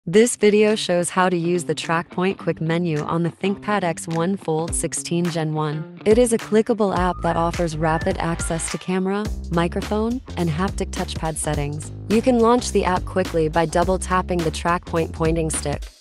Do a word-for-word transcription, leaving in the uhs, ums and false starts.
This video shows how to use the TrackPoint Quick Menu on the ThinkPad X one Fold sixteen Gen one. It is a clickable app that offers rapid access to camera, microphone, and haptic touchpad settings. You can launch the app quickly by double-tapping the TrackPoint pointing stick.